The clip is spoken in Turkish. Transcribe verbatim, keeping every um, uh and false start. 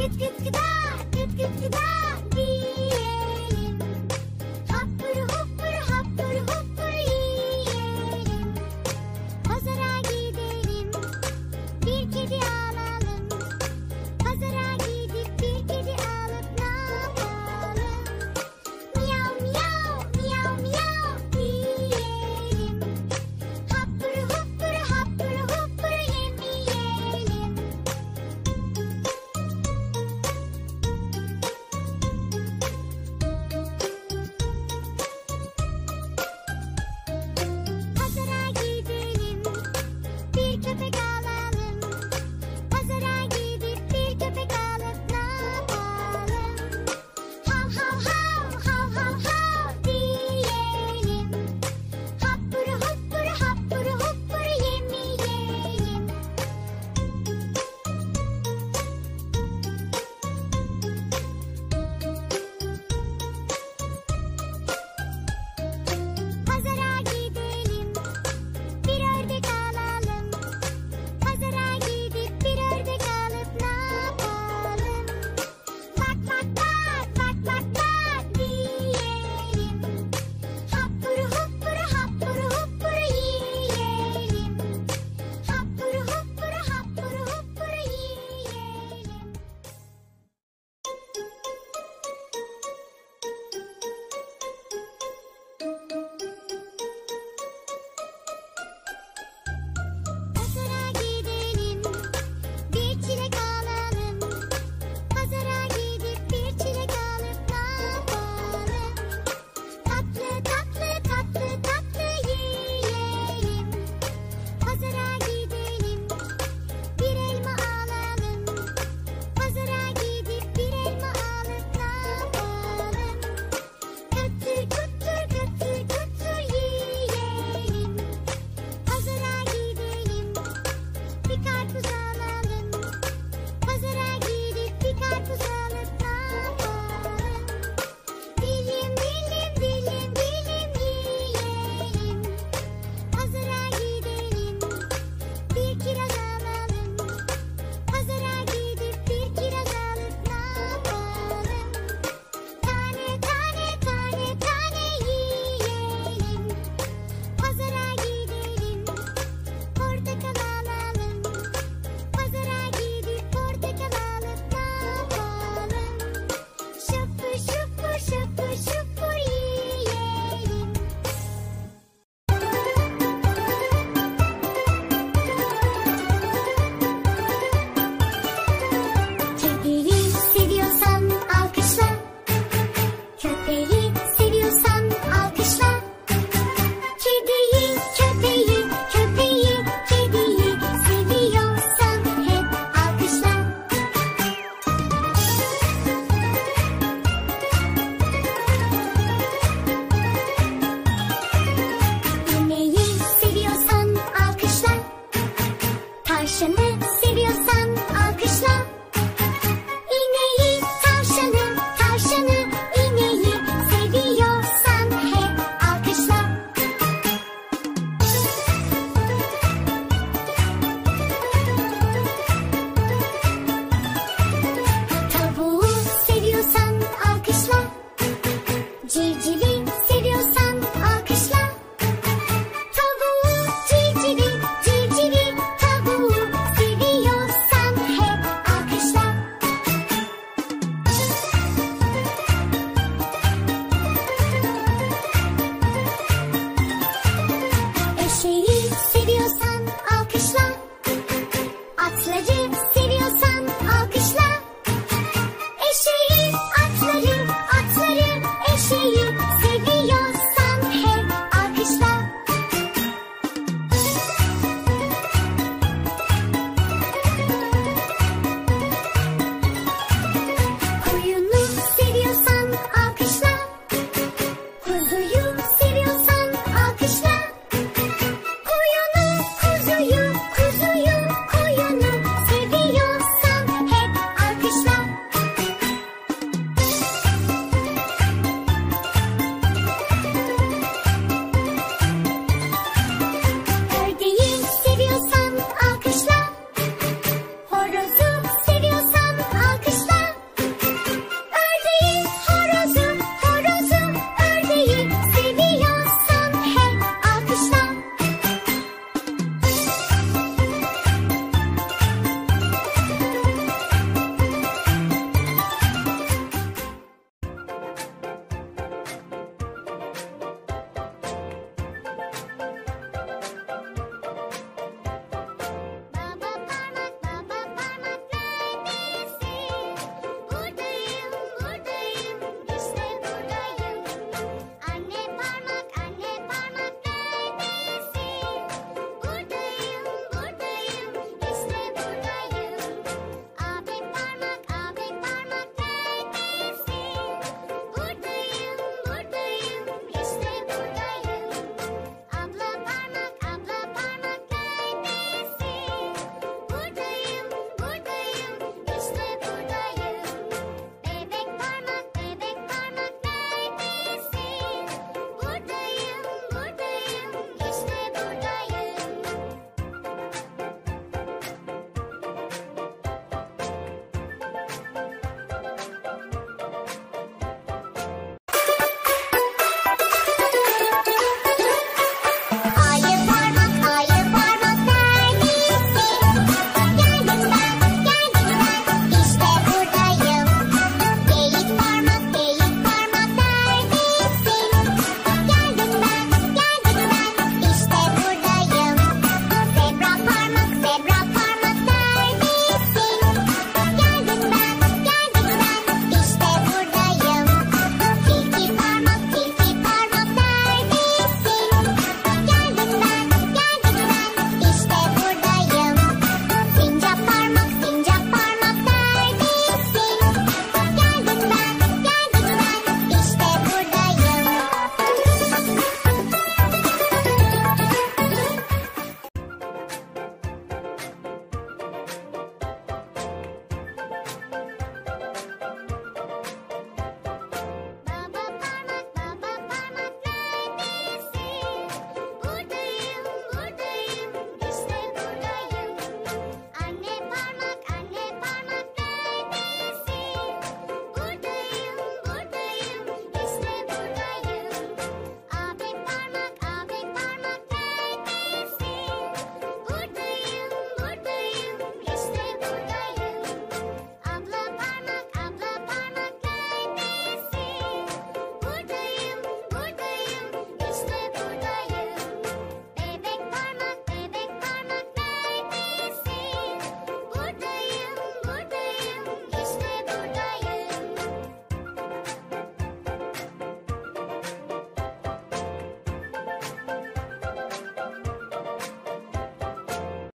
Gıt gıt gıda, gıt gıt gıda diyelim. Happuru huppuru happuru huppuru yiyelim. Pazara gidelim, bir kedi alalım. Pazara gidip bir kedi alıp ne yapalım? Miyav miyav, miyav miyav diyelim. Happuru huppuru happuru huppuru yemeyelim. Pazara gidelim, bir köpek alalım. Pazara gidip bir köpek alıp ne yapalım? Hav hav hav, hav hav hav diyelim. Happuru huppuru happuru huppuru yemeyelim. Pazara gidelim, bir ördek alalım. Pazara gidip bir ördek alıp ne yapalım? Bak bak bak, bak bak bak diyelim. Happuru huppuru happuru huppuru yiyelim. Happuru huppuru happuru huppuru yiyelim. Pazara gidelim, bir çilek alalım. Pazara gidip bir çilek alıp ne yapalım? Tatlı tatlı tatlı tatlı yiyelim. Pazara gidelim, bir elma alalım. Pazara gidip bir elma alıp ne yapalım? Götür götür götür götür yiyelim. Pazara gidelim, bir karpuz alalım. Pazara gidip bir karpuz alıp ne yapalım? Dilim dilim dilim dilim yiyelim. Pazara gidelim, bir kiraz alalım. Pazara gidip bir kiraz alıp ne yapalım? Tane tane tane tane yiyelim. Pazara gidelim, portakal alalım. Pazara gidip portakal alıp ne yapalım? Şapur şupur şapur şupur yiyelim. Kediyi seviyorsan alkışla. Köpeği seviyorsan alkışla. Kediyi, köpeği, köpeği, kediyi seviyorsan hep alkışla. İneği seviyorsan alkışla. Tavşanı